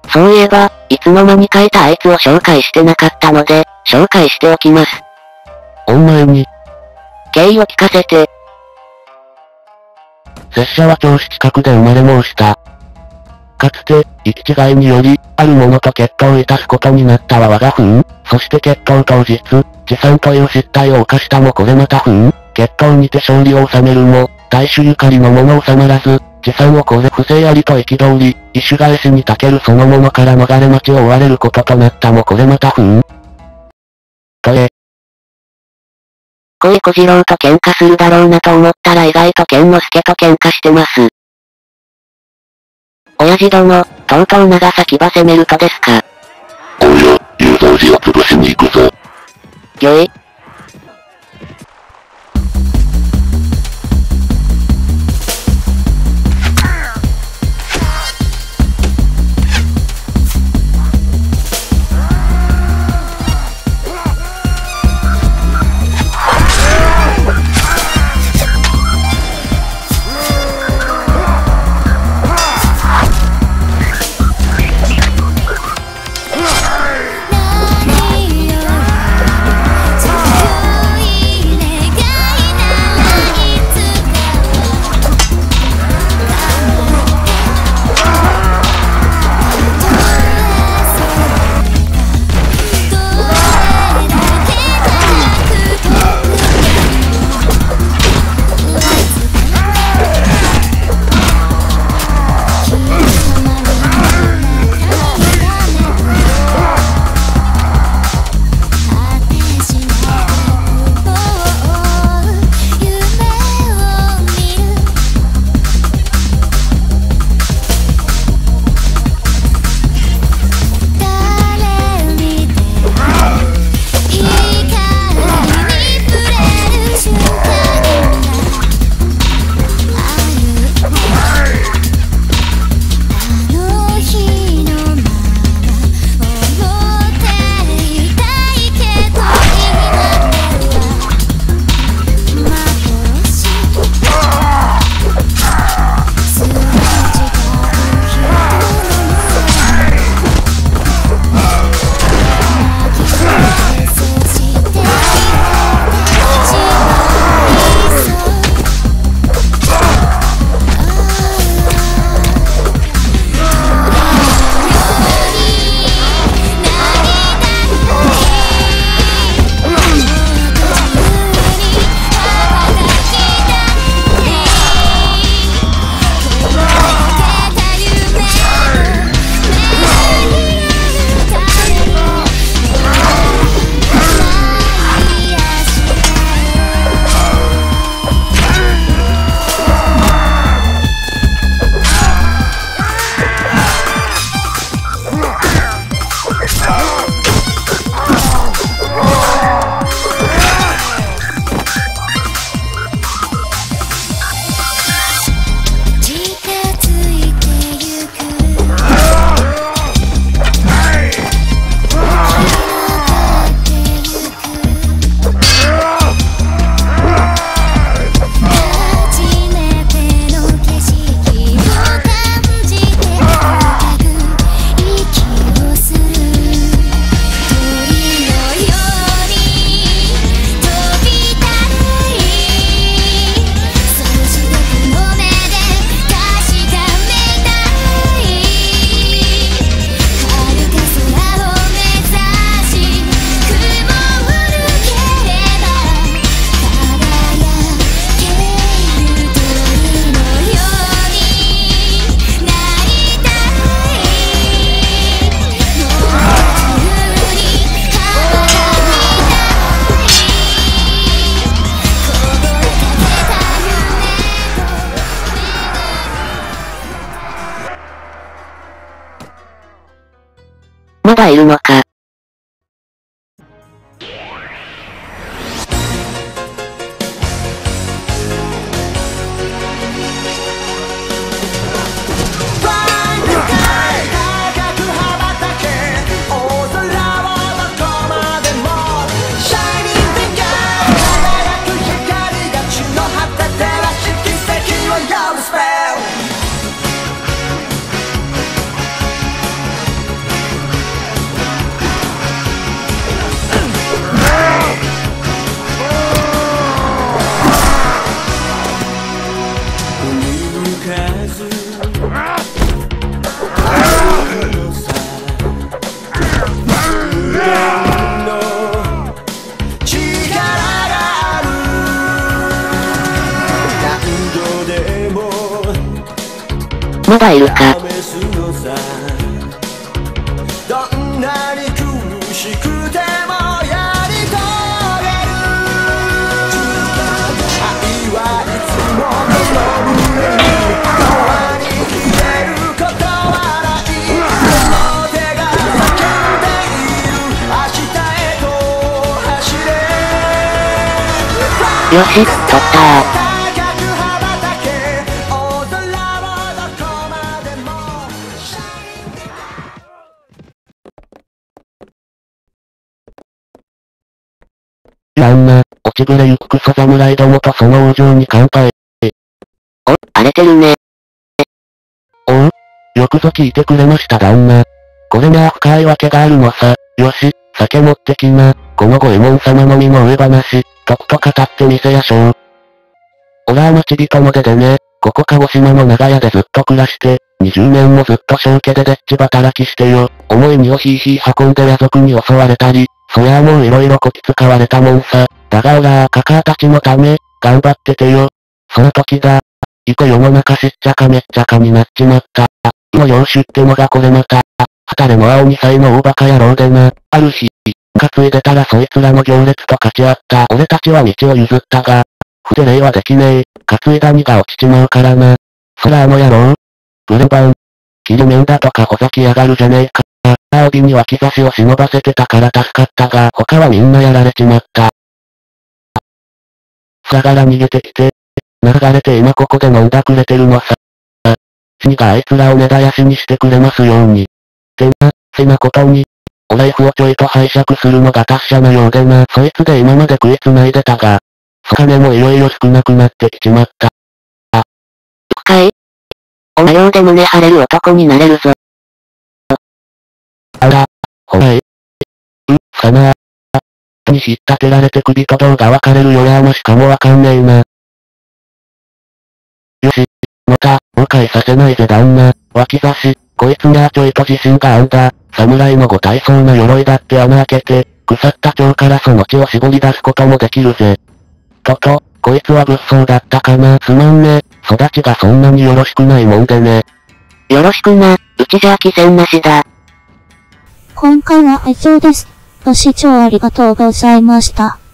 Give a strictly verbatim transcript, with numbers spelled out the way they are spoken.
そういえば、いつの間にかいたあいつを紹介してなかったので、紹介しておきます。 お前に。 経緯を聞かせて。 拙者は銚子近くで生まれ申した。かつて、行き違いにより、ある者と決闘いたすことになったは我が不運。そして決闘当日、持参という失態を犯したもこれまた不運。決闘にて勝利を収めるも、大衆ゆかりの者収まらず、持参をこれ不正ありと憤り、意種返しにたけるその者から逃れ待ちを追われることとなったもこれまた不運。とえ。 恋小次郎と喧嘩するだろうなと思ったら意外と剣之助と喧嘩してます。親父殿、とうとう長崎場攻めるとですか。 おや、雄三寺を潰しに行くぞ。 ぎょい。まだいるのか。 いるか。 どんなに苦しくてもやり遂げる。愛はいつもの上に川に消えることはない。その手が叫んでいる明日へと走れ。 よし、取ったー。 旦那、落ちぶれゆくクソ侍どもとその王女に乾杯。 お、荒れてるね。 おう？よくぞ聞いてくれました旦那。これにゃ深いわけがあるのさ。よし、酒持ってきな。この五右衛門様の身の上話、とくと語ってみせやしょう。おらは町人の出でね、ここ鹿児島の長屋でずっと暮らして、にじゅうねんもずっと正家ででっち働きしてよ。重い荷をひいひい運んで夜族に襲われたり、そりゃあもういろいろこき使われたもんさ。だがおらーカカーたちのため、頑張っててよ。その時だ。いと世の中しっちゃかめっちゃかになっちまった。の養子ってのがこれまた。はたれの青にさいの大バカ野郎でな。ある日、担いでたらそいつらの行列と勝ち合った。俺たちは道を譲ったが、筆礼はできねえ。担いだ荷が落ちちまうからな。そらあの野郎。ブレバン。切り面だとかほざきやがるじゃねえか。あ帯に脇差しを忍ばせてたから助かったが、他はみんなやられちまった。さがら逃げてきて、流れて今ここで飲んだくれてるのさ。死にがあいつらを根絶やしにしてくれますように。ってな、せなことに。おライフをちょいと拝借するのが達者なようでな。そいつで今まで食いつないでたが、そ金もいよいよ少なくなってきちまった。あ。 深い。お前ようで胸張れる男になれるぞ。 あら、ほらい。う、さなあ。に引っ立てられて首と胴が分かれるよやもしかもわかんねえな。よし。また、誤解させないぜ旦那。脇差し、こいつにゃちょいと自信があんだ。侍のご体操な鎧だって穴開けて、腐った腸からその血を絞り出すこともできるぜ。とと、こいつは物騒だったかな。すまんね。育ちがそんなによろしくないもんでね。 よろしくな、うちじゃあ貴船なしだ。 今回は以上です。ご視聴ありがとうございました。